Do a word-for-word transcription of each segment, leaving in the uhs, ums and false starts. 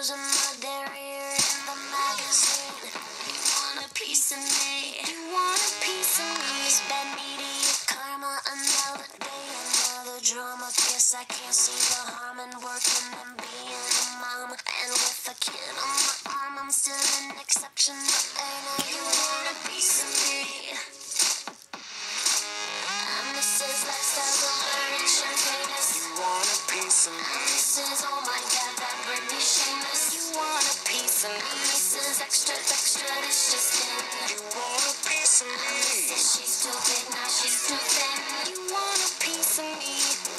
pictures of my derriere in the magazine. You want a piece of me? You want a piece of me? It's bad media karma, another day, another drama. Guess I can't see the harm in working and being a mom. And with a kid on my arm, I'm still an exception. But hey, now you want a piece of me? I'm Missus Lifestyle, the rich and famous. You want a piece of me? I'm Missus Oh my God, that Britney shameless. You want a piece of me? I'm Missus Extra, extra, this just in. You want a piece of I'm me? Missus She's too big, now she's too thin. You want a piece of me?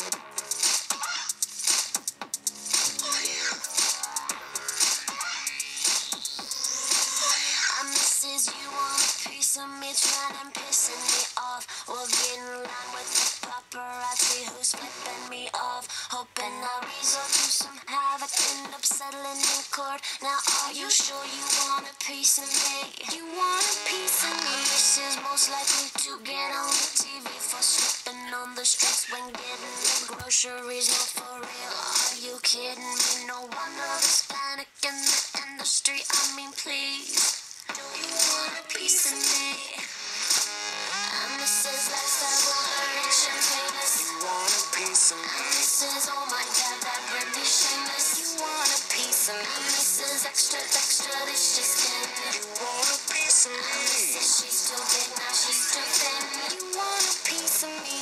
I'm Missus You want a piece of me? Trying and pissing me off. We'll get in line with the paparazzi who's flipping me off. Hoping I'll resort to some havoc, end up settling in court. Now are you sure you want a piece of me? You want a piece of me? This is most likely to get on the T V for slipping on the streets when getting the groceries. No, for real, are you kidding me? No wonder there's panic in the industry. I mean, please, do you want a piece of me? I'm Missus Lifestyle, the rich and famous. You want a piece of me? I'm Missus Oh my God, that Britney shameless. You want a piece of me? I'm Missus Extra, extra, this just in. You want a piece of I'm me? Missus She's too big, now she's too thin. You want a piece of me?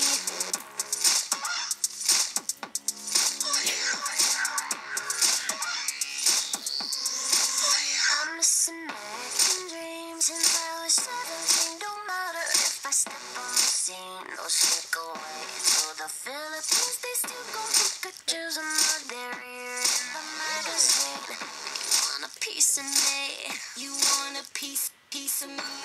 I'm missing American dreams since I was seventeen. Don't matter if I step on the scene or slip away to the Philippines. They still gon' put pictures of my derriere in the magazine. You want a piece of me? You want a piece, piece of me?